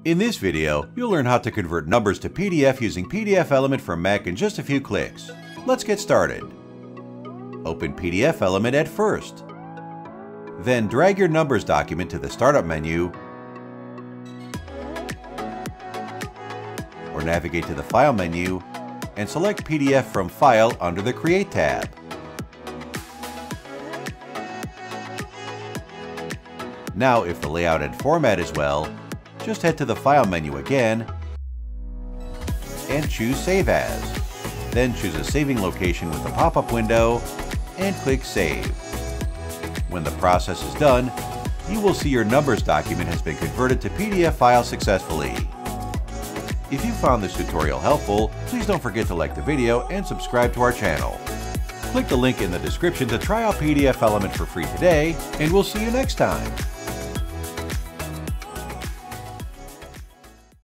In this video, you'll learn how to convert numbers to PDF using PDFelement from Mac in just a few clicks. Let's get started. Open PDFelement at first. Then drag your numbers document to the Startup menu or navigate to the File menu and select PDF from File under the Create tab. Now, if the layout and format is well, just head to the File menu again and choose Save As. Then choose a saving location with a pop-up window and click Save. When the process is done, you will see your numbers document has been converted to PDF file successfully. If you found this tutorial helpful, please don't forget to like the video and subscribe to our channel. Click the link in the description to try out PDFelement for free today, and we'll see you next time.